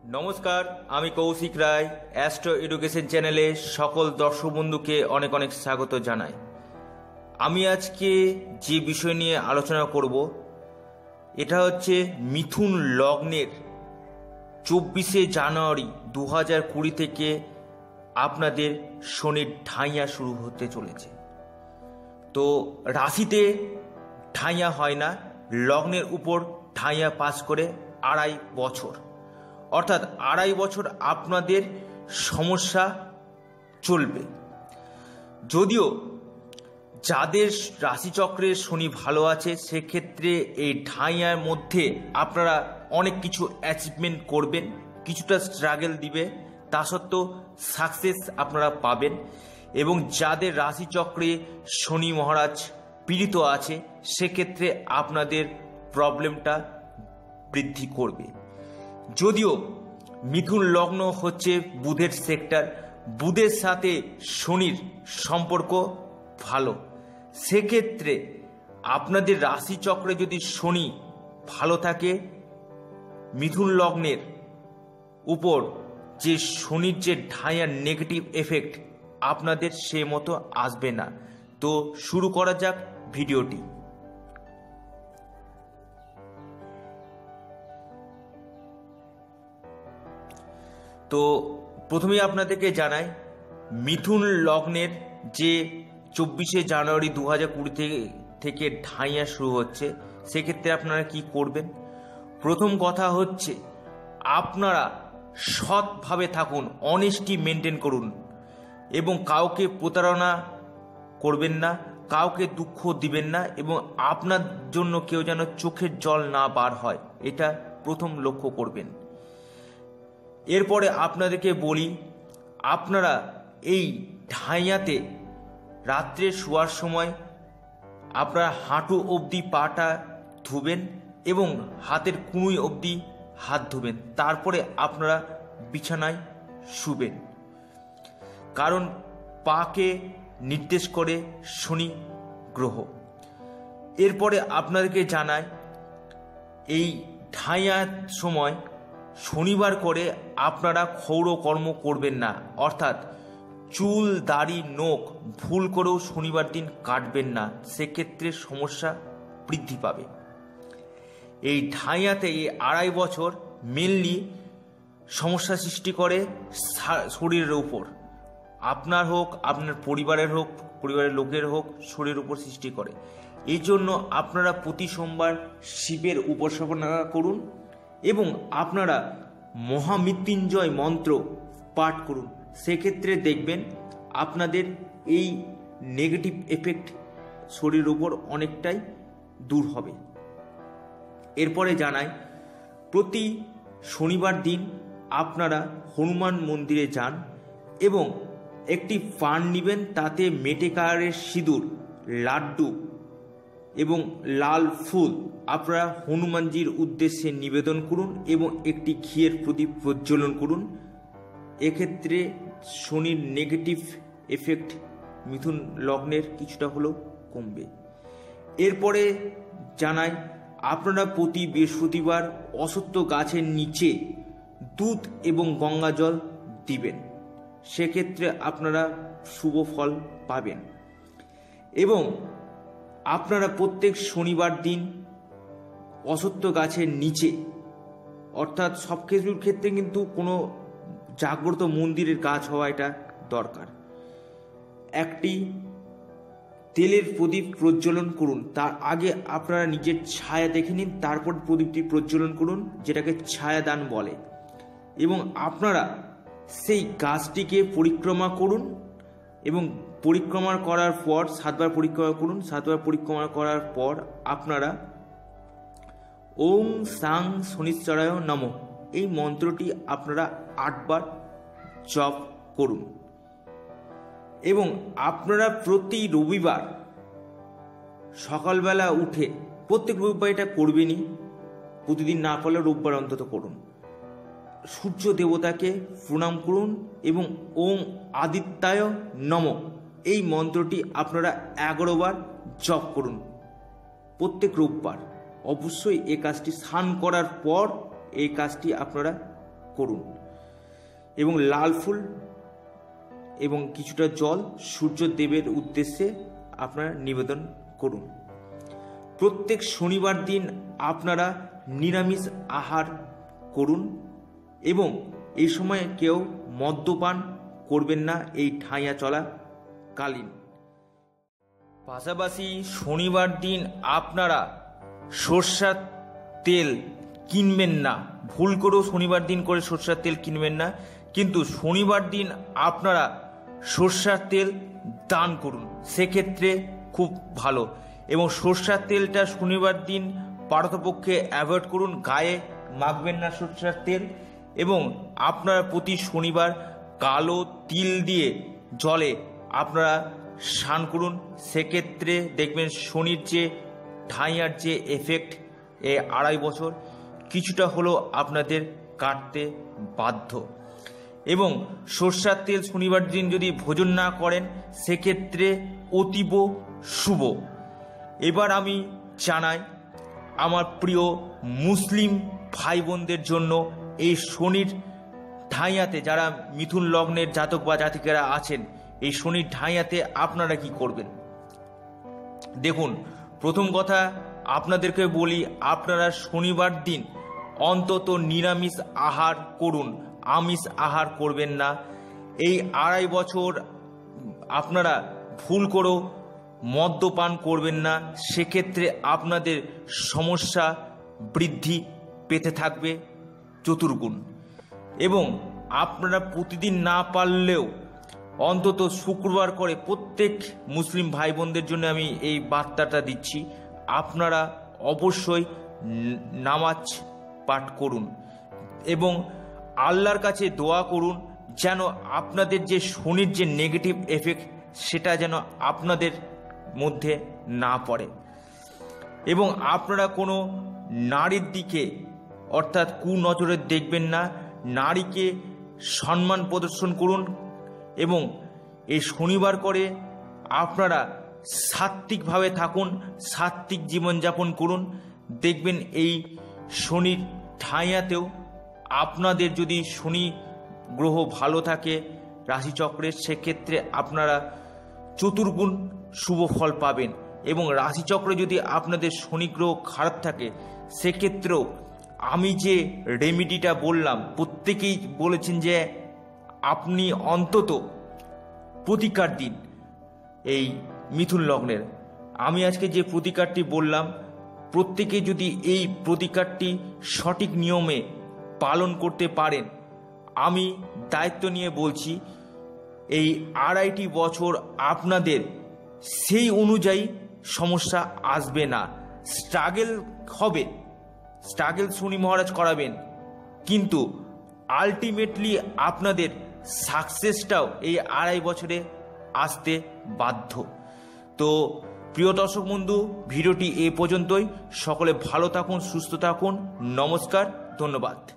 নমস্কার, আমি কৌশিক রায়। Astro education চ্যানেলে সকল দর্শক বন্ধুকে অনেক অনেক স্বাগত জানাই। আমি আজকে যে বিষয় নিয়ে আলোচনা করব এটা হচ্ছে মিথুন লগ্নের 24শে জানুয়ারি 2020 থেকে আপনাদের শনির ঢাইয়া শুরু হতে চলেছে। তো রাশিতে ঢাইয়া হয় না, লগ্নের উপর ঢাইয়া পাস করে 2.5 বছর, অর্থাৎ 2.5 বছর আপনাদের সমস্যা চলবে। যদিও যাদের রাশিচক্রে শনি ভালো আছে সেক্ষেত্রে এই ঢাইয়ার মধ্যে আপনারা অনেক কিছু অ্যাচিভমেন্ট করবেন, কিছুটা স্ট্রাগল দিবে, তা সত্ত্বেও সাকসেস আপনারা পাবেন। এবং যাদের রাশিচক্রে শনি মহারাজ পীড়িত আছে সেক্ষেত্রে আপনাদের প্রবলেমটা বৃদ্ধি করবে। যদিও মিথুন লগ্ন হচ্ছে বুধের সেক্টর, বুধের সাথে শনির সম্পর্ক ভালো, সেক্ষেত্রে আপনাদের রাশিচক্রে যদি শনি ভালো থাকে, মিথুন লগ্নের উপর যে শনির যে ঢাইয়ার নেগেটিভ এফেক্ট আপনাদের সে মতো আসবে না। তো শুরু করা যাক ভিডিওটি। তো প্রথমেই আপনাদেরকে জানাই, মিথুন লগ্নের যে 24শে জানুয়ারি 2020 থেকে ঢাইয়া শুরু হচ্ছে, সেক্ষেত্রে আপনারা কি করবেন? প্রথম কথা হচ্ছে আপনারা সৎভাবে থাকুন, অনেস্টি মেনটেন করুন এবং কাউকে প্রতারণা করবেন না, কাউকে দুঃখ দিবেন না এবং আপনার জন্য কেউ যেন চোখের জল না বার হয়, এটা প্রথম লক্ষ্য করবেন। এরপরে আপনাদেরকে বলি, আপনারা এই ঢাইয়াতে রাত্রে শোয়ার সময় আপনারা হাঁটু অবধি পাটা ধুবেন এবং হাতের কুনুই অবধি হাত ধুবেন, তারপরে আপনারা বিছানায় শুবেন। কারণ পাকে নির্দেশ করে শনি গ্রহ। এরপরে আপনাদেরকে জানাই, এই ঢাইয়ার সময় শনিবার করে আপনারা ক্ষৌর কর্ম করবেন না, অর্থাৎ চুল দাড়ি নখ ভুল করেও শনিবার দিন কাটবেন না, সেক্ষেত্রে সমস্যা বৃদ্ধি পাবে। এই ঢাইয়াতে এই 2.5 বছর মেনলি সমস্যা সৃষ্টি করে শরীরের উপর, আপনার হোক আপনার পরিবারের হোক পরিবারের লোকের হোক, শরীরের উপর সৃষ্টি করে। এই জন্য আপনারা প্রতি সোমবার শিবের উপাসনা করুন এবং আপনারা মহামৃত্যুঞ্জয় মন্ত্র পাঠ করুন, সেক্ষেত্রে দেখবেন আপনাদের এই নেগেটিভ এফেক্ট শরীরের উপর অনেকটাই দূর হবে। এরপরে জানাই, প্রতি শনিবার দিন আপনারা হনুমান মন্দিরে যান এবং একটি পান নেবেন, তাতে মেটে কালারের সিঁদুর, লাড্ডু এবং লাল ফুল আপনারা হনুমানজির উদ্দেশ্যে নিবেদন করুন এবং একটি ঘিয়ের প্রদীপ প্রজ্বলন করুন। এক্ষেত্রে শনির নেগেটিভ এফেক্ট মিথুন লগ্নের কিছুটা হলেও কমবে। এরপরে জানাই, আপনারা প্রতি বৃহস্পতিবার অশ্বত্থ গাছের নিচে দুধ এবং গঙ্গা জল দিবেন, সেক্ষেত্রে আপনারা শুভ ফল পাবেন। এবং আপনারা প্রত্যেক শনিবার দিন অশ্বত্থ গাছের নিচে, অর্থাৎ সব কিছুর ক্ষেত্রে কিন্তু কোনো জাগ্রত মন্দিরের গাছ হওয়া এটা দরকার, একটি তেলের প্রদীপ প্রজ্বলন করুন। তার আগে আপনারা নিজের ছায়া দেখে নিন, তারপর প্রদীপটি প্রজ্বলন করুন, যেটাকে ছায়াদান বলে। এবং আপনারা সেই গাছটিকে পরিক্রমা করুন এবং পরিক্রমা করার পর 7 বার পরিক্রমা করুন। 7 বার পরিক্রমা করার পর আপনারা ওম সাং শনিশ্চরায় নমঃ এই মন্ত্রটি আপনারা 8 বার জপ করুন। এবং আপনারা প্রতি রবিবার সকালবেলা উঠে, প্রত্যেক রবিবার এটা করবেনই, প্রতিদিন না করলে রবিবার অন্তত করুন, সূর্য দেবতাকে প্রণাম করুন এবং ওম আদিত্যায় নমঃ এই মন্ত্রটি আপনারা 11 বার জপ করুন প্রত্যেক রোববার। অবশ্যই এই কাজটি স্নান করার পর এই কাজটি আপনারা করুন এবং লাল ফুল এবং কিছুটা জল সূর্যদেবের উদ্দেশ্যে আপনারা নিবেদন করুন। প্রত্যেক শনিবার দিন আপনারা নিরামিষ আহার করুন এবং এই সময় কেউ মদ্যপান করবেন না এই ঠাঁইয়া চলাকালীন। পাশাপাশি শনিবার দিন আপনারা সরষের তেল কিনবেন না, ভুল করেও শনিবার দিন করে সরষের তেল কিনবেন না, কিন্তু শনিবার দিন আপনারা সরষের তেল দান করুন, সেক্ষেত্রে খুব ভালো। এবং সরষের তেলটা শনিবার দিন পারতপক্ষে অ্যাভয়েড করুন, গায়ে মাখবেন না সরষের তেল। এবং আপনারা প্রতি শনিবার কালো তিল দিয়ে জলে আপনারা স্নান করুন, সেক্ষেত্রে দেখবেন শনির যে ঠাঁইয়ার যে এফেক্ট এই 2.5 বছর কিছুটা হলেও আপনাদের কাটতে বাধ্য। এবং সরষের তেল শনিবার দিন যদি ভোজন না করেন সেক্ষেত্রে অতীব শুভ। এবার আমি জানাই আমার প্রিয় মুসলিম ভাই বোনদের জন্য এই শনির ঠাঁইয়াতে যারা মিথুন লগ্নের জাতক বা জাতিকারা আছেন, এই শনির ঠাঁইয়াতে আপনারা কি করবেন। দেখুন, প্রথম কথা আপনাদেরকে বলি, আপনারা শনিবার দিন অন্তত নিরামিষ আহার করুন, আমিষ আহার করবেন না। এই 2.5 বছর আপনারা ভুল করেও মদ্যপান করবেন না, সেক্ষেত্রে আপনাদের সমস্যা বৃদ্ধি পেতে থাকবে চতুর্গুণ। এবং আপনারা প্রতিদিন না পারলেও অন্তত শুক্রবার করে প্রত্যেক মুসলিম ভাই বোনদের জন্য আমি এই বার্তাটা দিচ্ছি, আপনারা অবশ্যই নামাজ পাঠ করুন এবং আল্লাহর কাছে দোয়া করুন যেন আপনাদের যে শনির যে নেগেটিভ এফেক্ট সেটা যেন আপনাদের মধ্যে না পড়ে। এবং আপনারা কোনো নারীর দিকে অর্থাৎ কুনজরে দেখবেন না, নারীকে সম্মান প্রদর্শন করুন এবং এই শনিবার করে আপনারা সাত্ত্বিকভাবে থাকুন, সাত্ত্বিক জীবনযাপন করুন। দেখবেন এই শনির ঠাঁইয়াতেও আপনাদের যদি শনি গ্রহ ভালো থাকে রাশিচক্রের, সেক্ষেত্রে আপনারা চতুর্গুণ শুভ ফল পাবেন। এবং রাশিচক্রে যদি আপনাদের শনি গ্রহ খারাপ থাকে সেক্ষেত্রেও আমি যে রেমিডিটা বললাম, প্রত্যেকেই বলেছেন যে আপনি অন্তত প্রতিকার দিন এই মিথুন লগ্নের। আমি আজকে যে প্রতিকারটি বললাম, প্রত্যেকে যদি এই প্রতিকারটি সঠিক নিয়মে পালন করতে পারেন, আমি দায়িত্ব নিয়ে বলছি এই 2.5টি বছর আপনাদের সেই অনুযায়ী সমস্যা আসবে না। স্ট্রাগল হবে, স্ট্রাগল শনি মহারাজ করাবেন, কিন্তু আলটিমেটলি আপনাদের সাকসেসটাও এই 2.5 বছরে আসতে বাধ্য। তো প্রিয় দর্শক বন্ধু, ভিডিওটি এ পর্যন্তই। সকলে ভালো থাকুন, সুস্থ থাকুন। নমস্কার, ধন্যবাদ।